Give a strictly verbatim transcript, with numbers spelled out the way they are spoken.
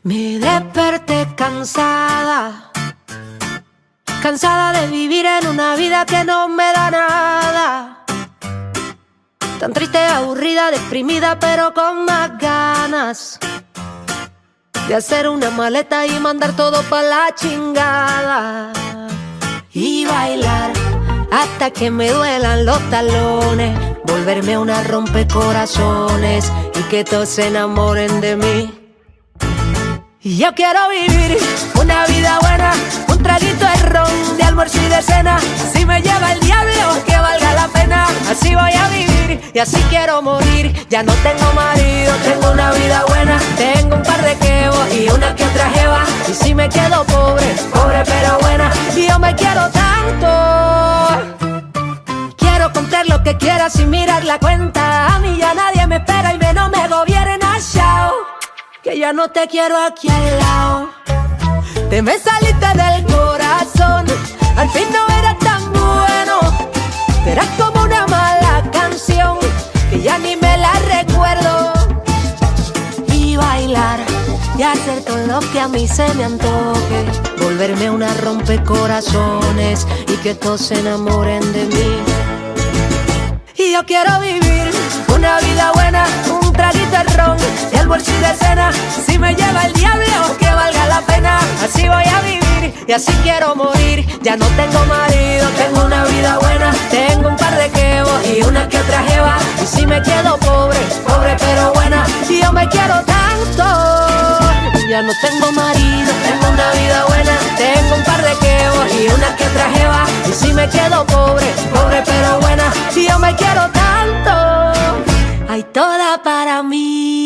Me desperté cansada, cansada de vivir en una vida que no me da nada. Tan triste, aburrida, deprimida, pero con más ganas de hacer una maleta y mandar todo pa' la chingada. Y bailar hasta que me duelan los talones, volverme una rompecorazones y que todos se enamoren de mí. Y yo quiero vivir una vida buena, un traguito de ron, de almuerzo y de cena. Si me lleva el diablo, que valga la pena. Así voy a vivir y así quiero morir. Ya no tengo marido, tengo una vida buena. Tengo un par de quebos y una que otra jeva. Y si me quedo pobre, pobre pero buena. Y yo me quiero tanto, quiero contar lo que quiera sin mirar la cuenta. A mí ya nadie me espera y menos me gobierna, chao. Que ya no te quiero aquí al lado. Te me saliste del corazón, al fin no eras tan bueno. Eras como una mala canción que ya ni me la recuerdo. Y bailar y hacer todo lo que a mí se me antoje, volverme una rompecorazones y que todos se enamoren de mí. Y yo quiero vivir una vida buena, un traguito de ron, de almuerzo y de cena. Si me lleva el diablo, que valga la pena. Así voy a vivir y así quiero morir. Ya no tengo marido, tengo una vida buena. Tengo un par de quebos y una que otra jeva. Y si me quedo pobre, pobre pero buena. Y yo me quiero tanto. Ya no tengo marido, tengo una vida buena. Tengo un par de quebos y una que otra jeva. Y si me quedo pobre, pobre pero buena. Y yo me quiero tanto. Hay toda para mí.